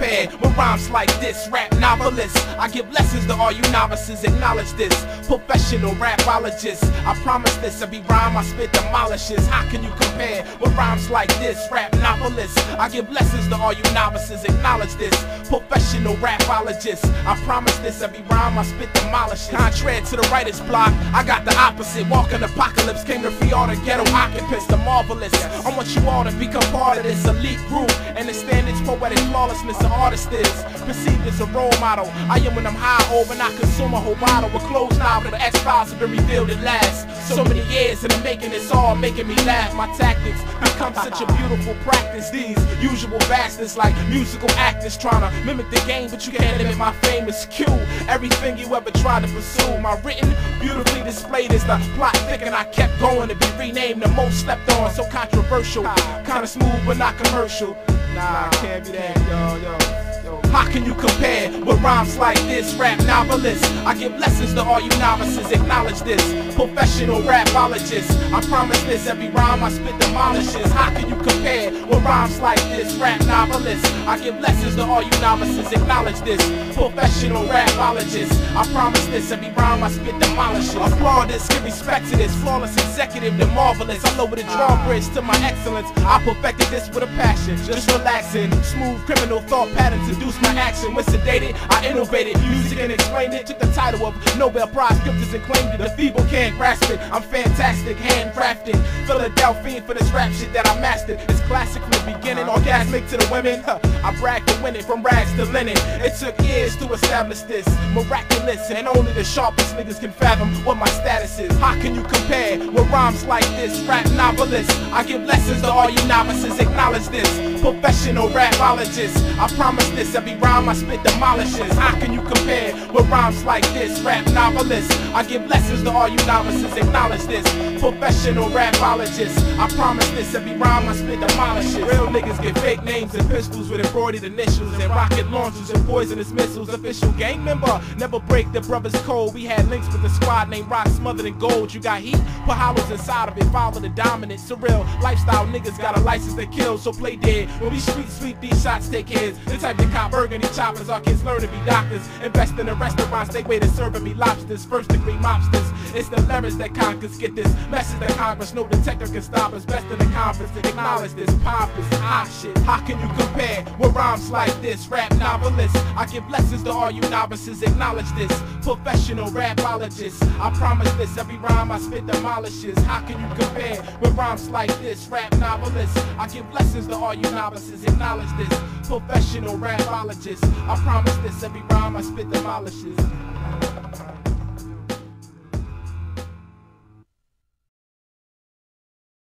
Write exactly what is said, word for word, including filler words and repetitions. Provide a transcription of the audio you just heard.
compare with rhymes like this? Rap novelist, I give lessons to all you novices, acknowledge this. Professional rapologist, I promise this, every rhyme I spit demolishes. How can you compare with rhymes like this? Rap novelist, I give lessons to all you novices, acknowledge this. Professional rapologist, I promise this, every rhyme I spit demolishes. Contrary to the writer's block, I got the opposite. Walking apocalypse, came to free all the ghetto occupants, the marvelous. I want you all to become part of this elite group, and understand its poetic flawlessness an artist is perceived as a role model. I am when I'm high over and I consume a whole bottle of closed novel. The X-Files have been revealed at last. So many years in the making, it's all making me laugh. My tactics become such a beautiful practice. These usual bastards like musical actors trying to mimic the game, but you can't limit my famous cue. Everything you ever tried to pursue, my written, beautifully displayed is the plot thick, and I kept going to be renamed the most slept on. So controversial, kinda smooth but not commercial. Nah, can't be that, yo, yo. How can you compare with rhymes like this? Rap novelist, I give lessons to all you novices, acknowledge this. Professional rapologist, I promise this, every rhyme I spit demolishes. How can you compare with rhymes like this? Rap novelist, I give lessons to all you novices, acknowledge this. Professional rapologist, I promise this, every rhyme I spit demolishes. Applaud this, give respect to this flawless executive, the marvelous. I lower the drawbridge to my excellence. I perfected this with a passion, just relaxing. Smooth criminal thought patterns induce my action. When sedated, I innovated music and explained it. Took the title of Nobel Prize scriptures and claimed it. The feeble can't grasp it. I'm fantastic, handcrafted. Philadelphia for this rap shit that I mastered. It's classic from the beginning, orgasmic to the women. Huh. I brag for winning from rags to linen. It took years to establish this, miraculous, and only the sharpest niggas can fathom what my status is. How can you compare with rhymes like this? Rap novelist, I give lessons to all you novices, acknowledge this. Professional rapologist, I promise this, every rhyme I spit demolishes. How can you compare with rhymes like this? Rap novelist, I give lessons to all you novices, acknowledge this. Professional rapologist, I promise this, every rhyme I spit demolishes. Real niggas get fake names and pistols with embroidered initials and rocket launchers and poisonous missiles. Official gang member, never break the brother's code. We had links with the squad named Rock smothered in gold. You got heat, put hollows inside of it, follow the dominant. Surreal lifestyle niggas got a license to kill, so play dead. When we street sweep, these shots take heads. The type that cop burgundy choppers, our kids learn to be doctors. Invest in the restaurants, they wait to serving me lobsters. First degree mobsters, it's the leverage that conquers. Get this message to Congress, no detector can stop us. Best in the conference to acknowledge this pompous ah shit. How can you compare with rhymes like this? Rap novelist, I give lessons to all you novices, acknowledge this. Professional rapologist, I promise this, every rhyme I spit demolishes. How can you compare with rhymes like this? Rap novelist, I give lessons to all you novices, acknowledge this. Professional rapologist, I promise this, every rhyme I spit demolishes.